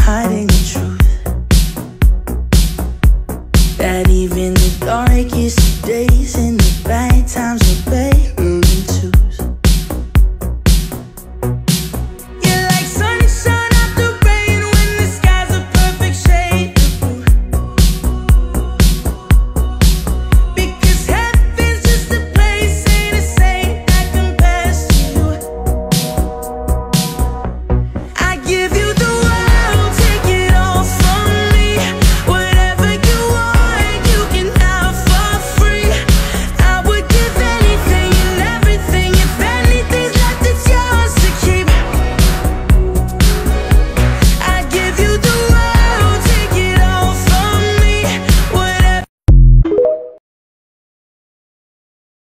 hiding the truth, that even the darkest days in